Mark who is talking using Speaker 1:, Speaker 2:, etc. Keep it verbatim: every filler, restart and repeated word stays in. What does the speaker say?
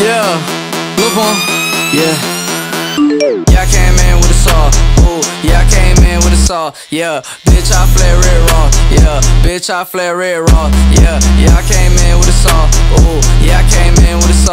Speaker 1: Yeah, look on, yeah. Yeah, I came in with a saw. Ooh, yeah, I came in with a saw. Yeah, bitch, I flare red raw. Yeah, bitch, I flare red raw. Yeah, yeah, I came in with a saw. Ooh, yeah, I came in with a saw.